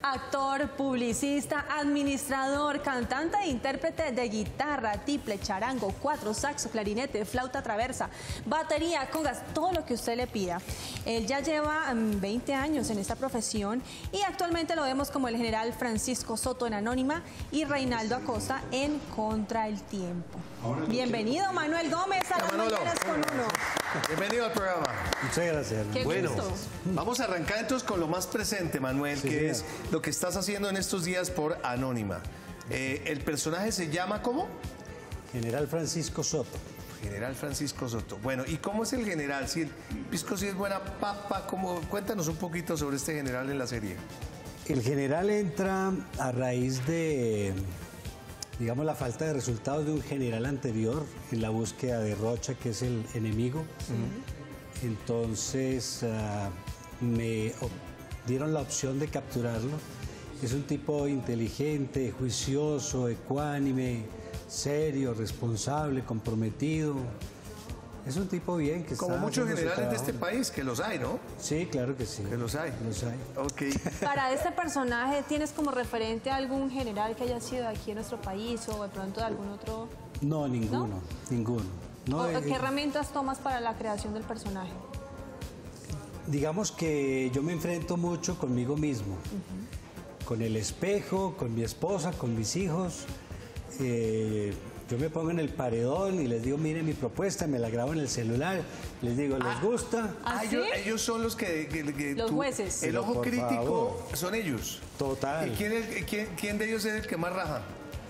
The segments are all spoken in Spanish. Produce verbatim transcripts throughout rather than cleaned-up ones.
Actor, publicista, administrador, cantante e intérprete de guitarra, tiple, charango, cuatro, saxo, clarinete, flauta traversa, batería, congas, todo lo que usted le pida. Él ya lleva veinte años en esta profesión y actualmente lo vemos como el general Francisco Soto en Anónima y Reinaldo Acosta en Contra el Tiempo. Bienvenido Manuel Gómez a Las Mañanas con Uno. Bienvenido al programa. Muchas gracias. Qué bueno, gusto. Vamos a arrancar entonces con lo más presente, Manuel, sí, que señor. es lo que estás haciendo en estos días por Anónima. Eh, el personaje se llama ¿cómo? General Francisco Soto. General Francisco Soto. Bueno, ¿y cómo es el general? Si el Pisco sí es buena papa, ¿cómo? Cuéntanos un poquito sobre este general en la serie. El general entra a raíz de, digamos, la falta de resultados de un general anterior en la búsqueda de Rocha, que es el enemigo. Sí. Entonces uh, me dieron la opción de capturarlo. Es un tipo inteligente, juicioso, ecuánime, serio, responsable, comprometido. Es un tipo bien que Como está muchos generales de este país, que los hay, ¿no? Sí, claro que sí. Que los hay. Los hay. Ok. Para este personaje, ¿tienes como referente a algún general que haya sido de aquí en nuestro país o de pronto de algún otro? No, ninguno, ¿no? ninguno. No, ¿O, eh, ¿Qué herramientas tomas para la creación del personaje? Digamos que yo me enfrento mucho conmigo mismo, uh-huh. con el espejo, con mi esposa, con mis hijos. Eh, yo me pongo en el paredón y les digo, miren mi propuesta, me la grabo en el celular, les digo, ¿les ah, gusta? Ah, ellos, ellos son los que... que, que los tú, jueces. El ojo Por crítico favor. son ellos. Total. ¿Y quién, es, quién, quién de ellos es el que más raja?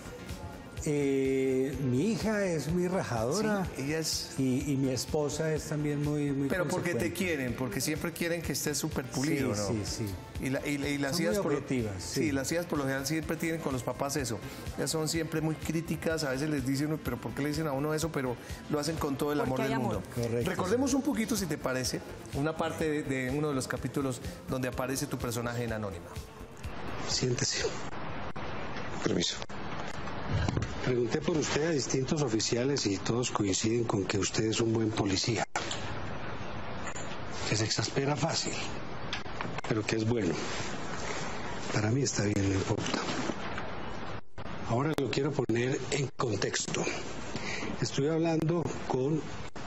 Eh, mi hija es muy rajadora, sí, ella es... y, y mi esposa es también muy, muy Pero porque te quieren, porque siempre quieren que estés súper pulido, sí, ¿no? Sí, sí, Y, la, y, y las son hijas muy por objetivas, lo, sí. sí, las hijas por lo general siempre tienen con los papás eso. Ellas son siempre muy críticas, a veces les dicen, pero ¿por qué le dicen a uno eso? Pero lo hacen con todo el amor del amor. mundo. Correcto. Recordemos un poquito, si te parece, una parte de, de uno de los capítulos donde aparece tu personaje en Anónima. Siéntese. Permiso. Pregunté por usted a distintos oficiales y todos coinciden con que usted es un buen policía. Que se exaspera fácil, pero que es bueno. Para mí está bien, no importa. Ahora lo quiero poner en contexto. Estuve hablando con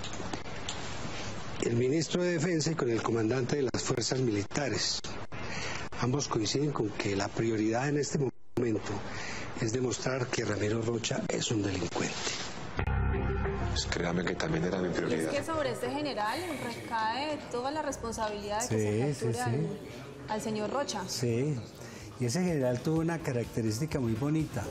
el ministro de Defensa y con el comandante de las fuerzas militares. Ambos coinciden con que la prioridad en este momento es demostrar que Ramiro Rocha es un delincuente. Pues créame que también era mi prioridad. Es que sobre este general recae toda la responsabilidad de que sí, se capture sí, al, sí. al señor Rocha. Sí, y ese general tuvo una característica muy bonita.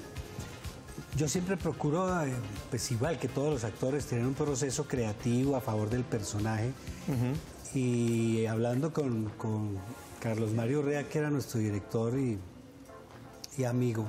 Yo siempre procuro, pues igual que todos los actores, tener un proceso creativo a favor del personaje. Uh-huh. Y hablando con, con Carlos Mario Rea, que era nuestro director y, y amigo,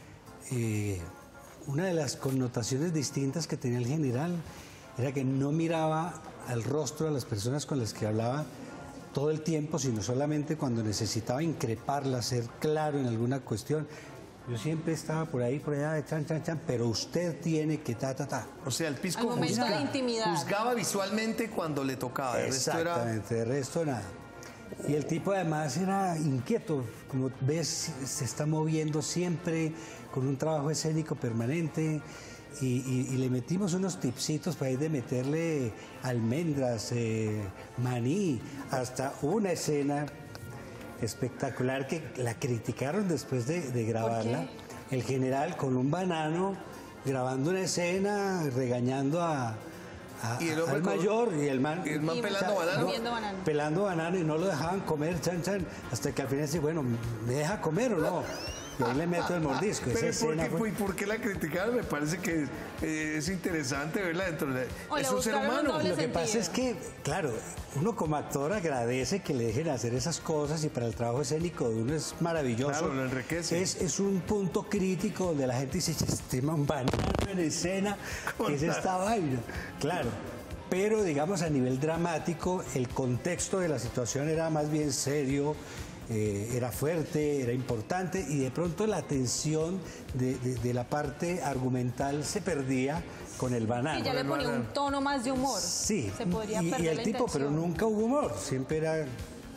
Eh, una de las connotaciones distintas que tenía el general era que no miraba al rostro de las personas con las que hablaba todo el tiempo, sino solamente cuando necesitaba increparla, ser claro en alguna cuestión. Yo siempre estaba por ahí, por allá, de chan, chan, chan, pero usted tiene que ta, ta, ta. O sea, el Pisco Al momento juzga, de intimidad. juzgaba visualmente cuando le tocaba. De Exactamente, de resto nada. Y el tipo además era inquieto, como ves, se está moviendo siempre con un trabajo escénico permanente y, y, y le metimos unos tipsitos para ir de meterle almendras, eh, maní, hasta una escena espectacular que la criticaron después de, de grabarla. El general con un banano grabando una escena, regañando a... A, y el hombre al con, mayor y el man, y el man y pelando, banano. No, banano. pelando banano y no lo dejaban comer, chan, chan, hasta que al final dice, bueno, ¿me deja comer o no? Y ahí le meto el mordisco. Pero Esa ¿por, qué, fue... ¿por qué la criticaron? Me parece que eh, es interesante verla dentro de... O es un ser humano. Lo que sentido. pasa es que, claro, uno como actor agradece que le dejen hacer esas cosas y para el trabajo escénico de uno es maravilloso. Claro, lo enriquece. Es, es un punto crítico donde la gente dice, este man banano en escena, ¿qué es esta vaina? Claro. Pero, digamos, a nivel dramático, el contexto de la situación era más bien serio, eh, era fuerte, era importante, y de pronto la tensión de, de, de la parte argumental se perdía con el banano. Y ya le ponía un tono más de humor. Sí, Se podría y, perder y el la tipo, intención. pero nunca hubo humor, siempre era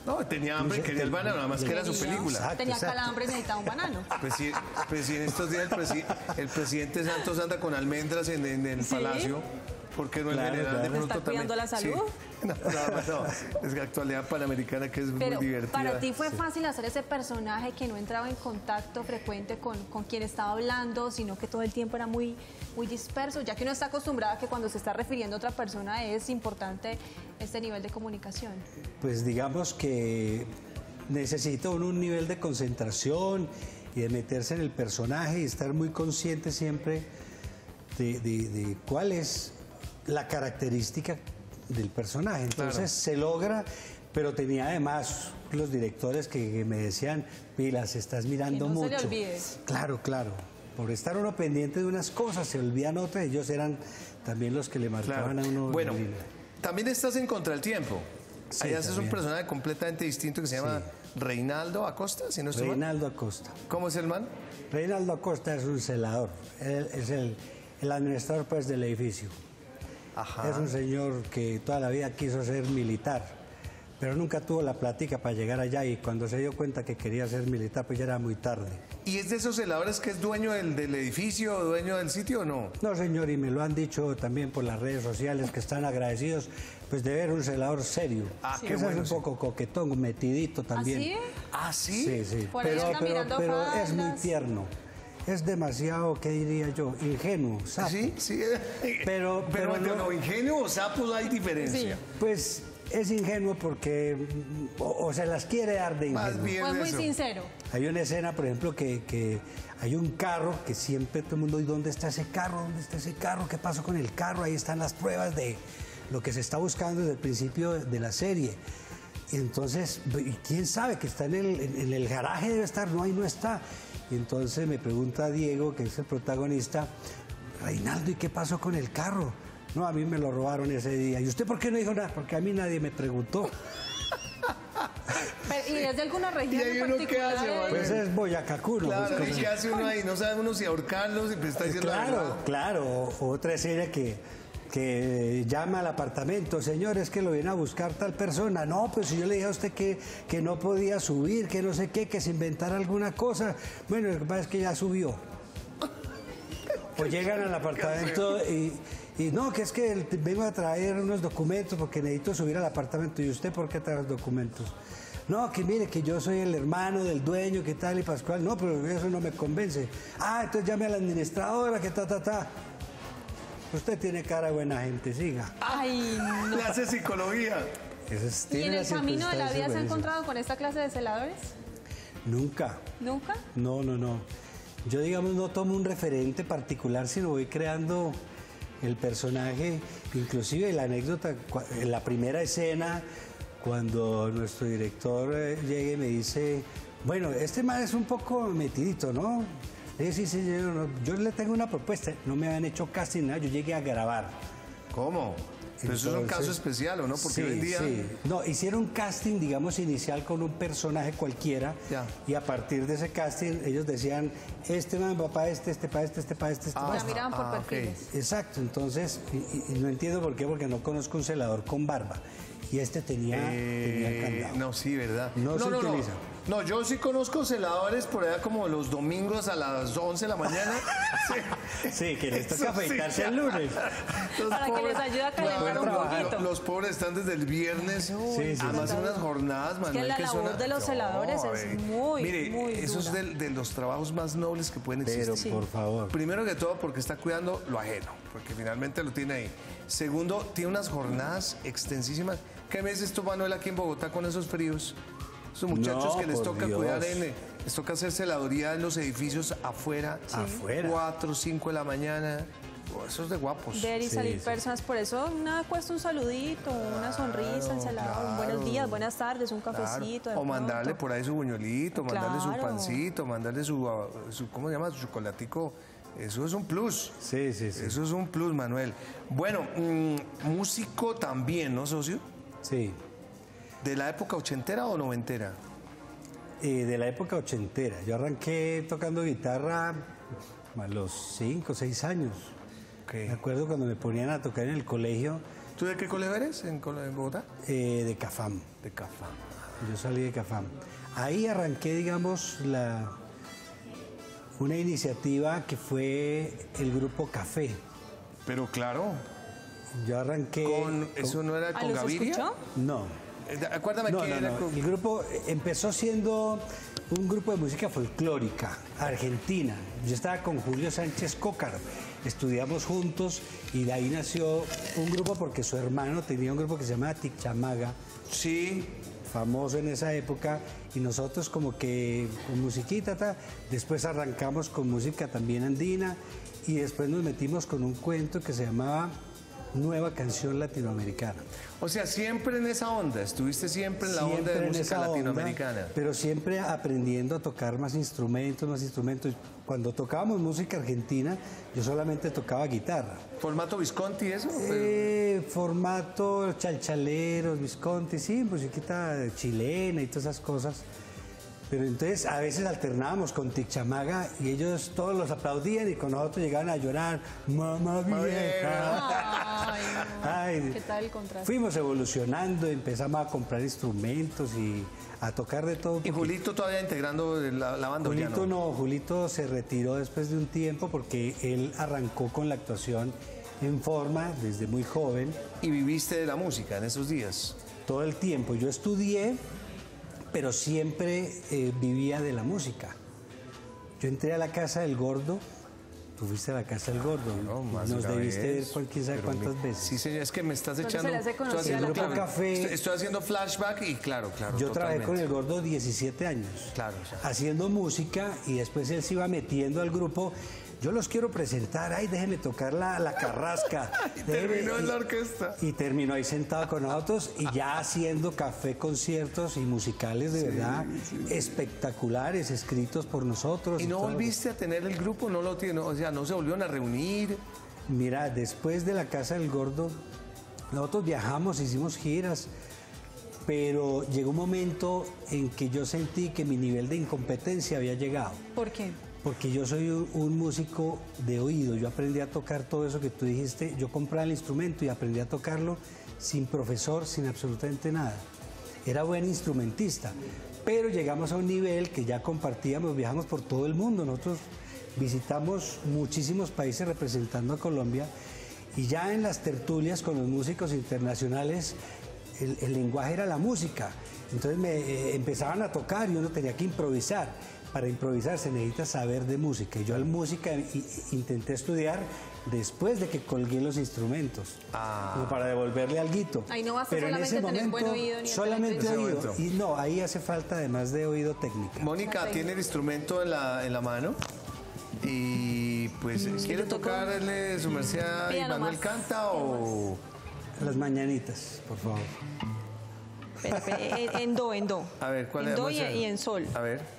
No, tenía hambre, Dice, quería el banano, nada más que era su Tenía- película. Exacto, Tenía exacto. calambre y necesitaba un banano. Pues sí, pues sí, en estos días el, presi- el presidente Santos anda con almendras en, en el ¿Sí? palacio. ¿Por qué no el Claro, general de claro. pronto ¿Está cuidando también? la salud? Sí. No, no, no, es que actualidad panamericana que es Pero muy divertida. para ti fue fácil hacer ese personaje que no entraba en contacto frecuente con, con quien estaba hablando, sino que todo el tiempo era muy, muy disperso, ya que uno está acostumbrado a que cuando se está refiriendo a otra persona es importante este nivel de comunicación. Pues digamos que necesita uno un nivel de concentración y de meterse en el personaje y estar muy consciente siempre de, de- de cuál es la característica del personaje. Entonces Claro. se logra, pero tenía además los directores que, que me decían, Pilas, estás mirando Que no se le mucho. olvide. Claro, claro. Por estar uno pendiente de unas cosas, se olvidan otras. Ellos eran también los que le Claro. marcaban a uno. Bueno, la línea. también estás en Contra el Tiempo. Sí, Ahí haces un también. personaje completamente distinto que se llama Reinaldo Acosta, si no estoy mal. Reinaldo Acosta. ¿Cómo es el man? Reinaldo Acosta es un celador, él es el, el administrador pues, del edificio. Ajá. Es un señor que toda la vida quiso ser militar, pero nunca tuvo la plática para llegar allá y cuando se dio cuenta que quería ser militar pues ya era muy tarde. ¿Y es de esos celadores que es dueño del, del edificio o dueño del sitio o no? No señor, y me lo han dicho también por las redes sociales que están agradecidos pues de ver un celador serio. Ah, Que qué ese bueno, es sí. un poco coquetón, metidito también. ¿Así? ¿Ah, sí? Sí, sí, Por ahí pero, anda pero, mirando pero es muy faldas. tierno. Es demasiado, ¿qué diría yo? Ingenuo, sapo. Sí, sí. Pero- pero, pero pero no- no, ingenio o sapos hay diferencia. Pues es ingenuo porque mm, o, o se las quiere dar de Más ingenuo. bien Fue muy eso. sincero. Hay una escena, por ejemplo, que, que hay un carro que siempre todo el mundo, ¿y dónde está ese carro? ¿Dónde está ese carro? ¿Qué pasó con el carro? Ahí están las pruebas de lo que se está buscando desde el principio de, de la serie. Y entonces, ¿y quién sabe que está en el, en, en el garaje? Debe estar, no, ahí no está. Y entonces me pregunta Diego, que es el protagonista, Reinaldo, ¿y qué pasó con el carro? No, a mí me lo robaron ese día. ¿Y usted por qué no dijo nada? Porque a mí nadie me preguntó. Pero, ¿y es de alguna región ¿Y ahí en uno qué particular? hace, Manuel? Pues es Boyacacuno. Claro, pues, ¿y qué hace uno ahí? No sabe uno si ahorcarlos y pues está diciendo la Claro, verdad. claro. O- Otra escena que, que llama al apartamento, señor, es que lo viene a buscar tal persona. No, pues si yo le dije a usted que, que no podía subir, que no sé qué, que se inventara alguna cosa. Bueno, lo que pasa es que ya subió. O llegan al apartamento y, y no, que es que el- vengo a traer unos documentos porque necesito subir al apartamento. ¿Y usted por qué trae los documentos? No, que mire, que yo soy el hermano del dueño, que tal y Pascual. No, pero eso no me convence. Ah, entonces llame a la administradora, que ta, ta, ta. Usted tiene cara de buena gente, siga. Ay, no. Le hace psicología. Eso es- ¿Y tiene en el unas camino de la vida se ha circunstancias encontrado con esta clase de celadores? buenísimas. Nunca. ¿Nunca? No, no, no. Yo, digamos, no tomo un referente particular, sino voy creando el personaje, inclusive la anécdota, cua- en la primera escena, cuando nuestro director eh, llega y me dice, bueno, este man es un poco metidito, ¿no? Le dije, sí, sí, yo, no- yo le tengo una propuesta, no me habían hecho casting, nada, yo llegué a grabar. ¿Cómo? Pero eso es un Entonces, caso especial, ¿o no? Porque sí, hoy en día... sí. No, hicieron un casting, digamos, inicial con un personaje cualquiera. Ya. Y a partir de ese casting, ellos decían, este man va para este, este para este, este para este, este Ah, para La este. miraban por ah, ok. perfiles. Exacto, entonces, y, y- y no entiendo por qué, porque no conozco un celador con barba. Y este tenía, tenía Eh, candado. no, sí, ¿verdad? No se utiliza. No, yo sí conozco celadores por allá como los domingos a las once de la mañana. Sí, Sí, que les toca Eso sí, afeitarse ya. el lunes. Los Para que les ayude a calentar un lo- poquito. lo- Los pobres están desde el viernes. Sí, sí, Además, sí. en unas jornadas, Manuel, la que labor son- de los celadores es eh, muy, Mire, muy eso es dura. del- de, los trabajos más nobles que pueden existir. Pero, Sí. por favor. Primero que todo, porque está cuidando lo ajeno, porque finalmente lo tiene ahí. Segundo, tiene unas jornadas extensísimas. ¿Qué me dices tú, Manuel, aquí en Bogotá con esos fríos? Esos muchachos No, que les por toca Dios. cuidar, en, eh, les toca hacer celadoría en los edificios afuera. Afuera. Cuatro, cinco de la mañana. Oh, eso es de guapos. Ver y Sí, salir sí. personas, por eso nada cuesta un saludito, una sonrisa, el celador, un buenos claro. días, buenas tardes, un Claro. cafecito. de O mandarle pronto. por ahí su buñuelito, mandarle su Claro. pancito, mandarle su, ah, su, ¿cómo se llama? Su chocolatico. Eso es un plus. Sí, sí, sí. Eso es un plus, Manuel. Bueno, mm, músico también, ¿no, socio? Sí. ¿De la época ochentera o noventera? Eh, de la época ochentera. Yo arranqué tocando guitarra a los cinco o seis años. Ok. Me acuerdo cuando me ponían a tocar en el colegio ¿Tú de qué colegio eres en, Col- en Bogotá? eh, de Cafam. De Cafá. Yo salí de Cafam. Ahí arranqué, digamos, la, una iniciativa que fue el grupo Café. Pero claro. Yo arranqué... Con, ¿Eso no era con ¿los Gaviria? escuchó? No. Eh, Acuérdame No, que no, era no. con... El grupo empezó siendo un grupo de música folclórica, argentina. Yo estaba con Julio Sánchez Cócaro. Estudiamos juntos y de ahí nació un grupo porque su hermano tenía un grupo que se llamaba Tichamaga, Sí. famoso en esa época, y nosotros como que con musiquita, ta, después arrancamos con música también andina y después nos metimos con un cuento que se llamaba Nueva Canción Latinoamericana. O sea, siempre en esa onda, estuviste siempre en la onda Siempre de en música esa onda, latinoamericana. pero siempre aprendiendo a tocar más instrumentos, más instrumentos. Cuando tocábamos música argentina, yo solamente tocaba guitarra. ¿Formato Visconti eso? Eh, formato chalchaleros, Visconti, sí, musiquita chilena y todas esas cosas. Pero entonces a veces alternábamos con Tichamaga y ellos todos los aplaudían y con nosotros llegaban a llorar, mamá vieja. Ay, no. Ay, ¿Qué tal el contraste? fuimos evolucionando, empezamos a comprar instrumentos y a tocar de todo. ¿Y Julito todavía integrando la, la banda? ¿o ya Julito no, Julito se retiró después de un tiempo porque él arrancó con la actuación en forma desde muy joven. ¿Y viviste de la música en esos días? Todo el tiempo. Yo estudié, pero siempre eh, vivía de la música. Yo entré a la Casa del Gordo. Tú fuiste a la Casa del Gordo. No, más Nos una debiste vez, ver cualquier sabe pero cuántas mi- veces. Sí, señor, es que me estás ¿Dónde echando... se le hace estoy conocida haciendo, la claro, Grupo Café? Estoy, estoy haciendo flashback y claro, claro, Yo trabajé con totalmente. el Gordo diecisiete años, Claro, o sea. haciendo música y después él se iba metiendo al grupo. Yo los quiero presentar, ay, déjeme tocar la, la carrasca. Y déjeme- terminó en la orquesta. Y terminó ahí sentado con nosotros y ya haciendo café, conciertos y musicales de verdad espectaculares, escritos por nosotros. ¿Y no todo. volviste a tener el grupo? No lo tiene, o sea, no se volvieron a reunir. Mira, después de la Casa del Gordo, nosotros viajamos, hicimos giras, pero llegó un momento en que yo sentí que mi nivel de incompetencia había llegado. ¿Por qué? Porque yo soy un, un músico de oído, yo aprendí a tocar todo eso que tú dijiste, yo compraba el instrumento y aprendí a tocarlo sin profesor, sin absolutamente nada. Era buen instrumentista, pero llegamos a un nivel que ya compartíamos, viajamos por todo el mundo, nosotros visitamos muchísimos países representando a Colombia y ya en las tertulias con los músicos internacionales el, el lenguaje era la música, entonces me eh, empezaban a tocar y uno tenía que improvisar. Para improvisar se necesita saber de música. Y yo la música i- intenté estudiar después de que colgué los instrumentos, Ah. como para devolverle alguito. Ahí no basta Pero en solamente ese tener momento, buen oído ni el solamente talento oído. instrumento. Y no, ahí hace falta además de oído técnica. Mónica tiene el instrumento en la, en la mano y pues ¿quiere yo toco. tocarle su merced a Pida Manuel nomás. Canta o...? Las mañanitas, por favor. Espera, espera, en, en do, en do. A ver, ¿cuál En es? do Vamos y, a- y en sol. A ver.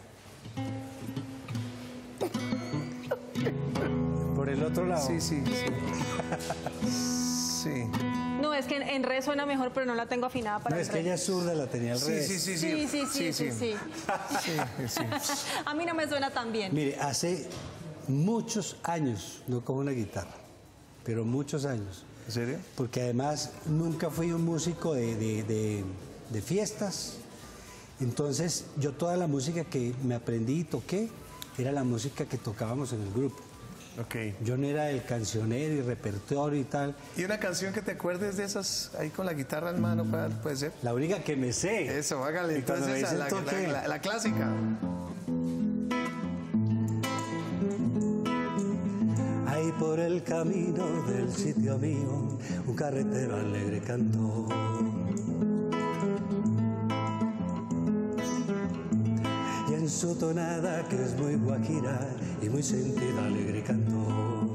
Por el otro lado. Sí, sí, sí. Sí. No, es que en, en re suena mejor, pero no la tengo afinada para No, el es que re. ella es zurda, la tenía al Sí, revés. sí, sí, Sí, sí, sí, sí, sí. Sí, sí. A mí no me suena tan bien. Mire, hace muchos años no cojo una guitarra, pero muchos años. ¿En serio? Porque además nunca fui un músico de, de- de- de fiestas. Entonces yo toda la música que me aprendí y toqué era la música que tocábamos en el grupo. Ok. Yo no era el cancionero y repertorio y tal. ¿Y una canción que te acuerdes de esas ahí con la guitarra en mano? ¿cuál ¿Puede ser? La única que me sé. Eso, hágale. Y cuando Entonces, me esa, dicen la, toque- la- la- la clásica. Ahí por el camino del sitio mío, un carretero alegre cantó. Y en su tonada, que es muy guajira y muy sentida, alegre cantó.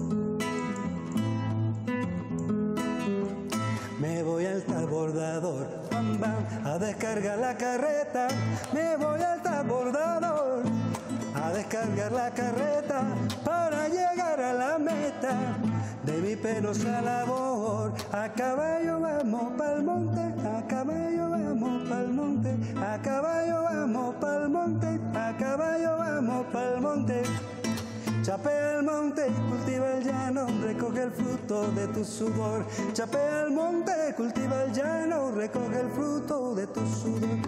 Me voy al transbordador, bam, bam, a descargar la carreta. Me voy al transbordador, a descargar la carreta para llegar a la meta de mi penosa labor. A caballo vamos pa'l monte, a caballo vamos pa'l monte, a caballo vamos pa'l monte, a caballo vamos pa'l monte. Chapea el monte, cultiva el llano, recoge el fruto de tu sudor. Chapea el monte, cultiva el llano, recoge el fruto de tu sudor.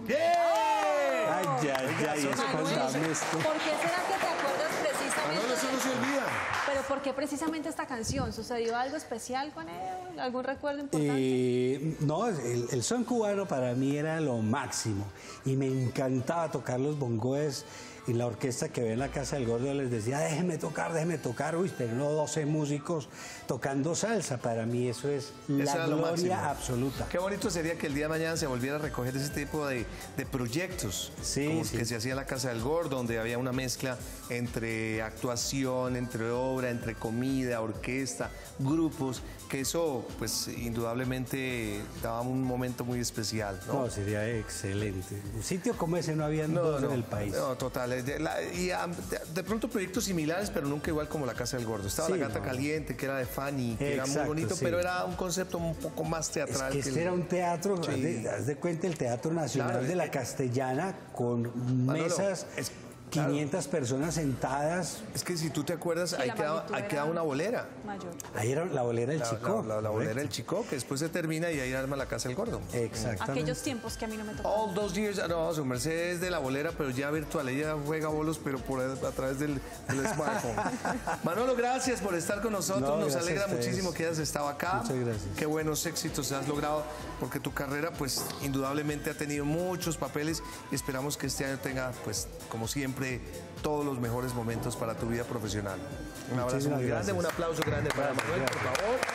¡Yeah! Ay, ya, ya, y eso Manuel, contame esto. ¿por qué será que te acuerdas precisamente? Manolo, eso no se olvida. Pero ¿por qué precisamente esta canción? ¿Sucedió algo especial con él? ¿Algún recuerdo importante? Eh, no, el, el son cubano para mí era lo máximo y me encantaba tocar los bongos en la orquesta que ve en la Casa del Gordo. Les decía, déjeme tocar, déjeme tocar. Uy, pero no doce músicos tocando salsa. Para mí eso es la Eso era lo gloria máximo. absoluta. Qué bonito sería que el día de mañana se volviera a recoger ese tipo de, de proyectos, Sí, como sí. que se hacía en la Casa del Gordo, donde había una mezcla entre actuación, entre obra, entre comida, orquesta, grupos, que eso, pues, indudablemente daba un momento muy especial, ¿no? No, sería excelente. Un sitio como ese no había dos en el país. No, total. De, la- y, ah, de, de pronto proyectos similares, pero nunca igual como la Casa del Gordo. Estaba Sí, La Gata no. Caliente, que era de Fanny, que era muy Exacto, bonito, sí. pero era un concepto un poco más Es teatral. que que este el- era un teatro, Sí. haz, de, haz de cuenta el Teatro Nacional Claro, de la eh, Castellana, con Manolo, mesas, es- claro. quinientas personas sentadas. Es que si tú te acuerdas, Sí, ahí, la quedaba, magnitud ahí era quedaba una bolera. Mayor. Ahí era la bolera del La, Chico. la, la- la bolera del correcto. Chico, que después se termina y ahí arma la Casa del Gordo. Exactamente. Aquellos tiempos que a mí no me tocaron. All those years, ah, no, su merced es de la bolera, pero ya virtual, ella juega bolos, pero por a través del, del smartphone. Manolo, gracias por estar con nosotros, No, nos gracias alegra a ustedes. muchísimo que hayas estado acá. Muchas gracias. Qué buenos éxitos has logrado, porque tu carrera, pues, indudablemente ha tenido muchos papeles y esperamos que este año tenga, pues, como siempre, todos los mejores momentos para tu vida profesional. Un abrazo Muchísimas muy grande, gracias. un aplauso grande para Gracias, Manuel, por gracias. favor.